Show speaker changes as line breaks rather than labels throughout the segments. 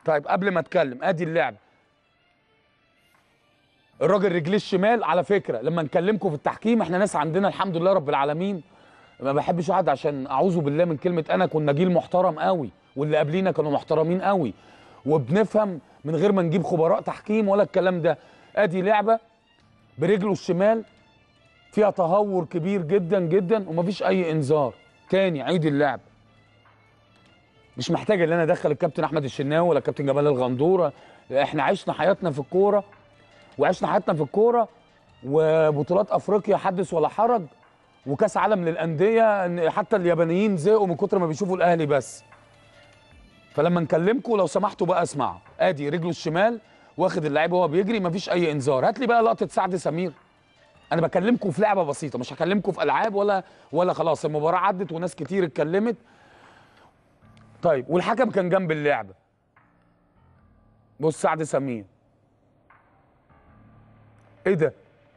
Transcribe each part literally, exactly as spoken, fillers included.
طيب قبل ما اتكلم ادي اللعبه. الراجل رجليه الشمال على فكره لما نكلمكم في التحكيم احنا ناس عندنا الحمد لله رب العالمين ما بحبش احد عشان اعوذ بالله من كلمه انا كنا جيل محترم قوي واللي قبلينا كانوا محترمين قوي وبنفهم من غير ما نجيب خبراء تحكيم ولا الكلام ده. ادي لعبه برجله الشمال فيها تهور كبير جدا جدا ومفيش اي انذار. تاني عيد اللعب. مش محتاج ان انا ادخل الكابتن احمد الشناوي ولا الكابتن جمال الغندوره. احنا عشنا حياتنا في الكوره وعشنا حياتنا في الكوره وبطولات افريقيا حدث ولا حرج وكاس عالم للانديه حتى اليابانيين زهقوا من كتر ما بيشوفوا الاهلي بس. فلما نكلمكم لو سمحتوا بقى اسمعوا. ادي رجله الشمال واخد اللعيب وهو بيجري مفيش اي انذار. هات لي بقى لقطه سعد سمير. انا بكلمكم في لعبه بسيطه مش هكلمكم في العاب ولا ولا خلاص المباراه عدت وناس كتير اتكلمت. طيب والحكم كان جنب اللعبه. بص سعد سمير. ايه ده؟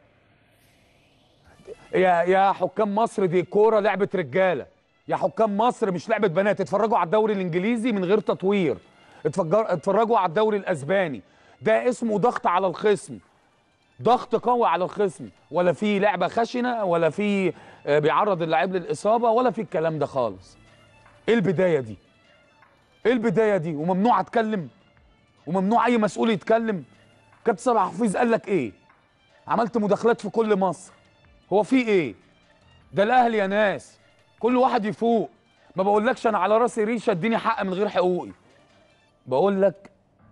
يا يا حكام مصر دي كوره لعبه رجاله. يا حكام مصر مش لعبه بنات. اتفرجوا على الدوري الانجليزي من غير تطوير. اتفرجوا على الدوري الاسباني. ده اسمه ضغط على الخصم. ضغط قوي على الخصم ولا في لعبه خشنه ولا في بيعرض اللاعب للاصابه ولا في الكلام ده خالص. ايه البدايه دي؟ ايه البدايه دي؟ وممنوع اتكلم وممنوع اي مسؤول يتكلم. كابتن صلاح حفيظ قال لك ايه؟ عملت مداخلات في كل مصر. هو في ايه؟ ده الاهلي يا ناس. كل واحد يفوق. ما بقولكش انا على راسي ريشه اديني حق من غير حقوقي. بقول لك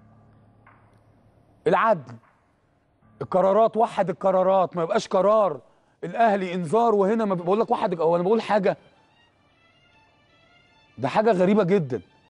العدل. القرارات وحد القرارات ما يبقاش قرار الاهلي انذار وهنا ما بقول لك وحد. هو انا بقول حاجه؟ ده حاجه غريبه جدا.